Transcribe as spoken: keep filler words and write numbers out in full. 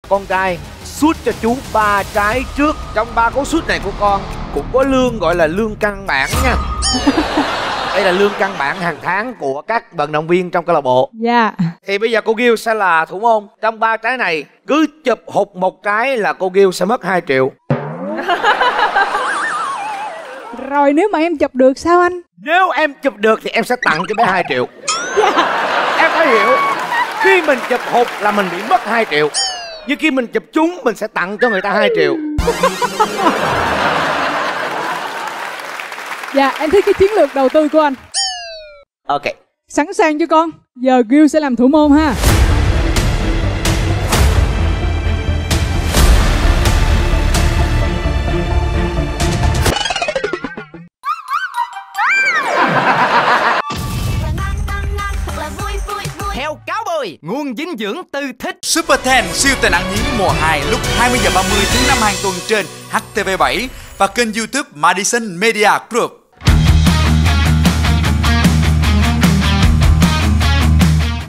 con trai sút cho chú ba trái trước. Trong ba cú sút này của con cũng có lương gọi là lương căn bản nha. Đây là lương căn bản hàng tháng của các vận động viên trong câu lạc bộ. Dạ. Yeah. Thì bây giờ cô Gil sẽ là thủ môn. Trong ba trái này cứ chụp hụt một cái là cô Gil sẽ mất hai triệu. Rồi nếu mà em chụp được sao anh? Nếu em chụp được thì em sẽ tặng cho bé hai triệu. Yeah. Em phải hiểu, khi mình chụp hụt là mình bị mất hai triệu, nhưng khi mình chụp trúng mình sẽ tặng cho người ta hai triệu. Dạ, em thích cái chiến lược đầu tư của anh. Ok. Sẵn sàng cho con. Giờ Gil sẽ làm thủ môn ha. Heo cáo bồi, nguồn dinh dưỡng từ thích. Super mười siêu tài năng hiếm mùa hai lúc hai mươi giờ ba mươi thứ năm hàng tuần trên H T V bảy và kênh YouTube Madison Media Group.